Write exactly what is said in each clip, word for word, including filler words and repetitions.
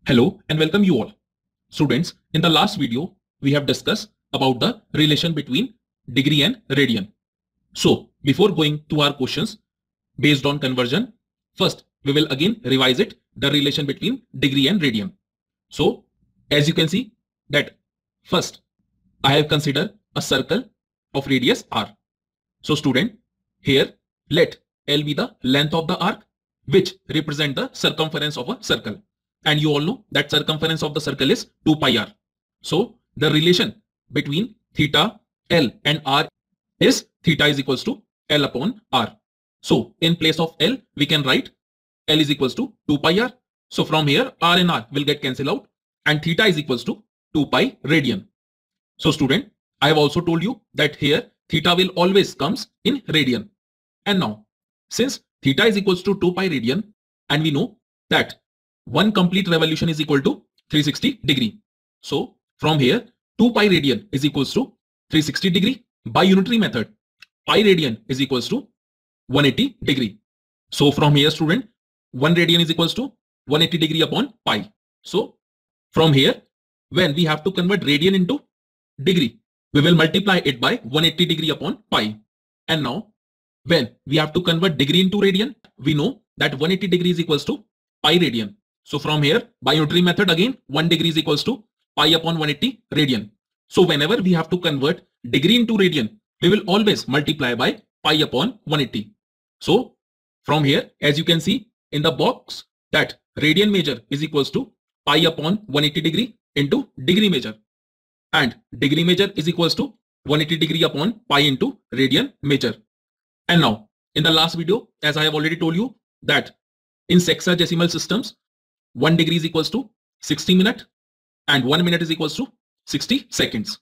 Hello and welcome you all. Students, in the last video, we have discussed about the relation between degree and radian. So, before going to our questions based on conversion, first we will again revise it, the relation between degree and radian. So, as you can see that first, I have considered a circle of radius r. So, student, here let L be the length of the arc which represent the circumference of a circle. And you all know that circumference of the circle is two pi r. So the relation between theta, L and r is theta is equals to L upon r. So in place of L, we can write L is equals to two pi r. So from here, r and r will get cancelled out and theta is equals to two pi radian. So student, I have also told you that here theta will always comes in radian. And now, since theta is equals to two pi radian and we know that one complete revolution is equal to three hundred sixty degree. So from here, two pi radian is equals to three hundred sixty degree. By unitary method, pi radian is equals to one hundred eighty degree. So from here, student, one radian is equals to one hundred eighty degree upon pi. So from here, when we have to convert radian into degree, we will multiply it by one hundred eighty degree upon pi. And now, when we have to convert degree into radian, we know that one hundred eighty degree is equals to pi radian. So from here, by unitary method again, one degree is equals to pi upon one hundred eighty radian. So whenever we have to convert degree into radian, we will always multiply by pi upon one hundred eighty. So from here, as you can see in the box, that radian measure is equals to pi upon one hundred eighty degree into degree measure. And degree measure is equals to one hundred eighty degree upon pi into radian measure. And now, in the last video, as I have already told you that in sexagesimal systems, one degree is equals to sixty minutes and one minute is equals to sixty seconds.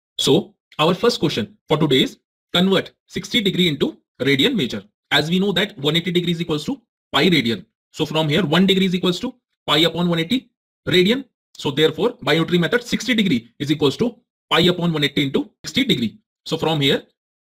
So our first question for today is convert sixty degree into radian measure. As we know that one hundred eighty degree is equals to pi radian. So from here, one degree is equals to pi upon one hundred eighty radian. So therefore, by unitary method, sixty degree is equals to pi upon one hundred eighty into sixty degree. So from here,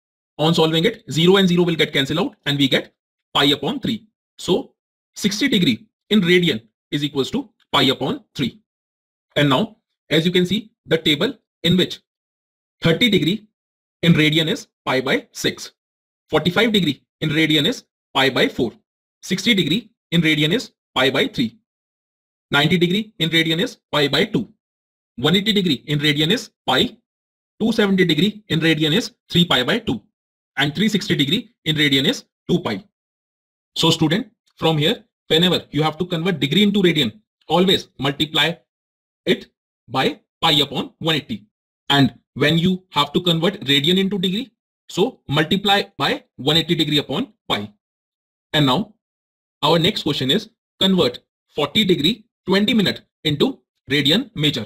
on solving it, zero and zero will get cancelled out and we get pi upon three. So sixty degree in radian is equals to pi upon three. And now, as you can see, the table in which thirty degree in radian is pi by six, forty-five degree in radian is pi by four, sixty degree in radian is pi by three, ninety degree in radian is pi by two, one hundred eighty degree in radian is pi, two hundred seventy degree in radian is three pi by two, and three hundred sixty degree in radian is two pi. So student, from here, whenever you have to convert degree into radian, always multiply it by pi upon one hundred eighty. And when you have to convert radian into degree, so multiply by one hundred eighty degree upon pi. And now our next question is convert forty degree twenty minute into radian measure.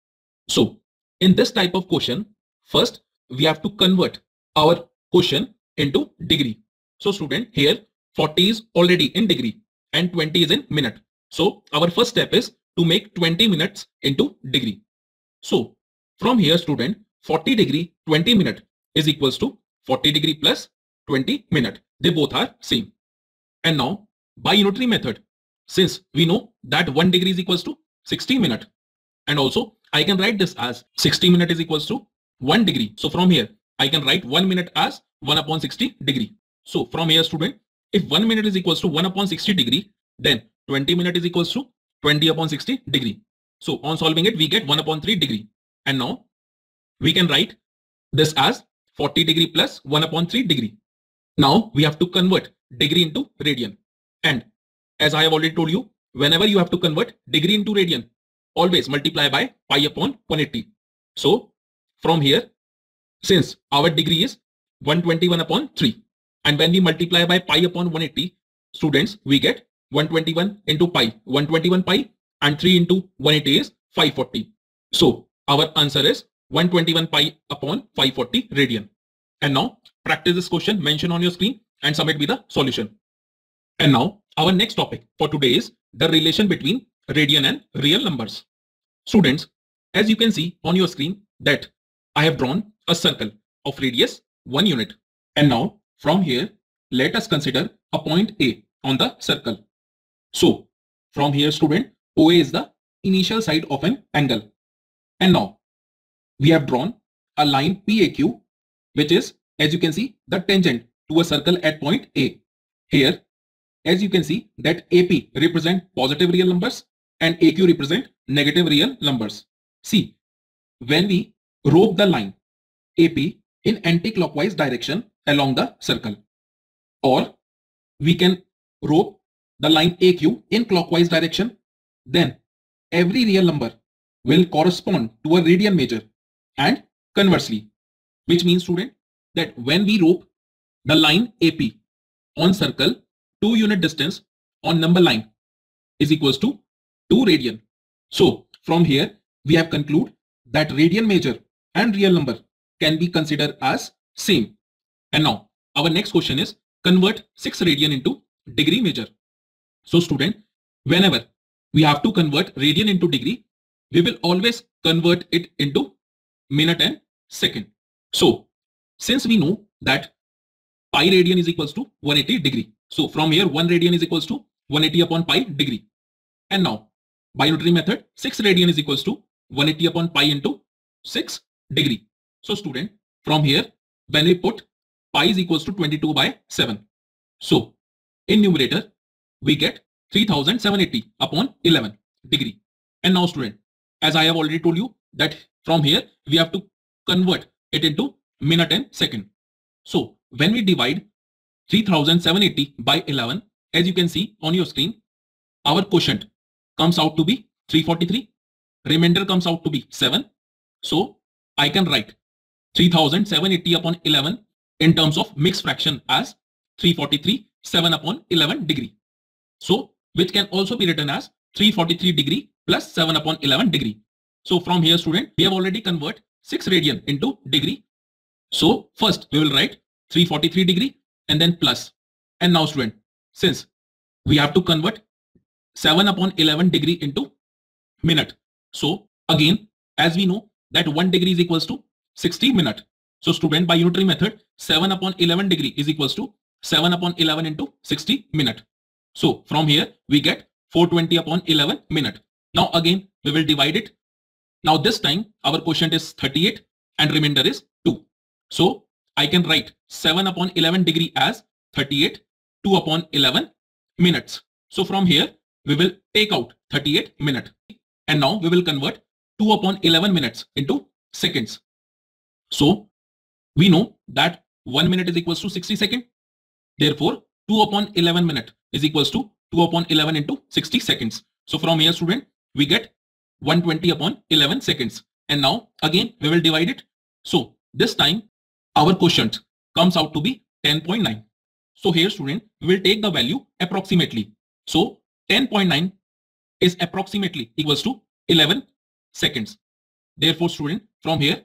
So in this type of question, first we have to convert our question into degree. So student, here forty is already in degree and twenty is in minute. So our first step is to make twenty minutes into degree. So from here, student, forty degree twenty minute is equals to forty degree plus twenty minute. They both are same. And now by unitary method, since we know that one degree is equals to sixty minute, and also I can write this as sixty minute is equals to one degree. So from here, I can write one minute as one upon sixty degree. So from here, student, if one minute is equals to one upon sixty degree, then twenty minute is equals to twenty upon sixty degree. So on solving it, we get one upon three degree. And now we can write this as forty degree plus one upon three degree. Now we have to convert degree into radian. And as I have already told you, whenever you have to convert degree into radian, always multiply by pi upon one hundred eighty. So from here, since our degree is one hundred twenty-one upon three, and when we multiply by pi upon one hundred eighty, students, we get one hundred twenty-one into pi, one hundred twenty-one pi, and three into one hundred eighty is five hundred forty. So our answer is one hundred twenty-one pi upon five hundred forty radian. And now practice this question mentioned on your screen and submit with the solution. And now our next topic for today is the relation between radian and real numbers. Students, as you can see on your screen that I have drawn a circle of radius one unit. And now from here, let us consider a point A on the circle. So from here, student, O A is the initial side of an angle. And now we have drawn a line P A Q, which is, as you can see, the tangent to a circle at point A. Here, as you can see, that A P represent positive real numbers and A Q represent negative real numbers. See, when we rope the line A P in anti-clockwise direction along the circle, or we can rope the line A Q in clockwise direction, then every real number will correspond to a radian measure, and conversely, which means, student, that when we rope the line A P on circle, two unit distance on number line is equals to two radian. So from here we have concluded that radian measure and real number can be considered as same. And now our next question is convert six radian into degree measure. So student, whenever we have to convert radian into degree, we will always convert it into minute and second. So since we know that pi radian is equals to one hundred eighty degree, so from here one radian is equals to one hundred eighty upon pi degree. And now by unitary method, six radian is equals to one hundred eighty upon pi into six degree. So student, from here when we put pi is equals to twenty-two by seven, so in numerator we get three thousand seven hundred eighty upon eleven degree. And now student, as I have already told you that from here we have to convert it into minute and second. So when we divide three thousand seven hundred eighty by eleven, as you can see on your screen, our quotient comes out to be three hundred forty-three, remainder comes out to be seven. So I can write three thousand seven hundred eighty upon eleven in terms of mixed fraction as three hundred forty-three, seven upon eleven degree. So which can also be written as three hundred forty-three degree plus seven upon eleven degree. So from here student, we have already convert six radian into degree. So first we will write three hundred forty-three degree and then plus. And now student, since we have to convert seven upon eleven degree into minute, so again, as we know that one degree is equals to sixty minute. So student, by unitary method, seven upon eleven degree is equals to seven upon eleven into sixty minute. So from here we get four hundred twenty upon eleven minute. Now again we will divide it. Now this time our quotient is thirty-eight and remainder is two. So I can write seven upon eleven degree as thirty-eight, two upon eleven minutes. So from here we will take out thirty-eight minute, and now we will convert two upon eleven minutes into seconds. So we know that one minute is equals to sixty seconds. Therefore two upon eleven minute is equals to two upon eleven into sixty seconds. So from here student, we get one hundred twenty upon eleven seconds. And now again we will divide it. So this time our quotient comes out to be ten point nine. So here student, we will take the value approximately. So ten point nine is approximately equals to eleven seconds. Therefore student, from here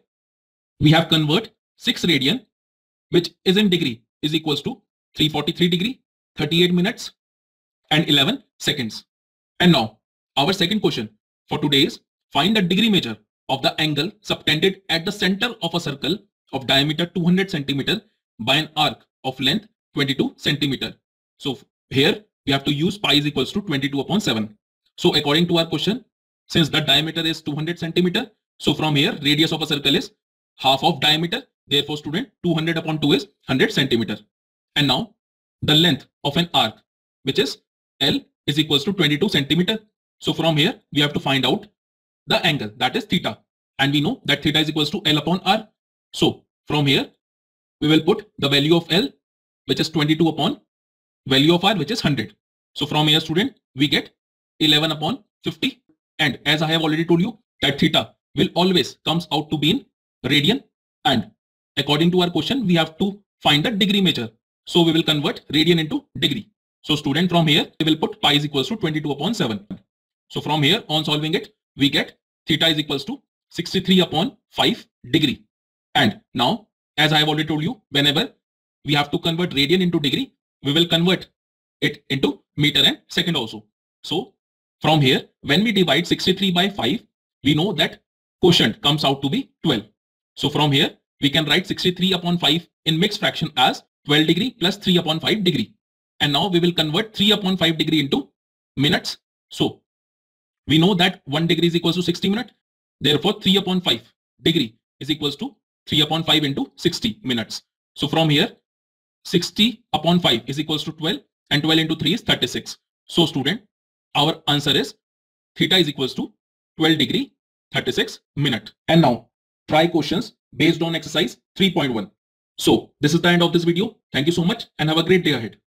we have convert six radian, which is in degree, is equals to three hundred forty-three degree, thirty-eight minutes and eleven seconds. And now our second question for today is find the degree measure of the angle subtended at the center of a circle of diameter two hundred centimeter by an arc of length twenty-two centimeter. So here we have to use pi is equals to twenty-two upon seven. So according to our question, since the diameter is two hundred centimeter, so from here radius of a circle is half of diameter. Therefore student, two hundred upon two is one hundred centimeter. And now the length of an arc, which is L, is equals to twenty-two centimeter. So from here we have to find out the angle, that is theta, and we know that theta is equals to L upon R. So from here we will put the value of L, which is twenty-two upon value of R, which is one hundred. So from here student, we get eleven upon fifty, and as I have already told you that theta will always comes out to be in radian, and according to our question we have to find the degree measure. So we will convert radian into degree. So student, from here we will put pi is equals to twenty-two upon seven. So from here on solving it, we get theta is equals to sixty-three upon five degree. And now, as I have already told you, whenever we have to convert radian into degree, we will convert it into meter and second also. So from here, when we divide sixty-three by five, we know that quotient comes out to be twelve. So from here, we can write sixty-three upon five in mixed fraction as twelve degree plus three upon five degree. And now we will convert three upon five degree into minutes. So We know that one degree is equals to sixty minutes. Therefore, three upon five degree is equals to three upon five into sixty minutes. So from here, sixty upon five is equals to twelve, and twelve into three is thirty-six. So student, our answer is theta is equals to twelve degree thirty-six minute. And now try questions based on exercise three point one. So this is the end of this video. Thank you so much and have a great day ahead.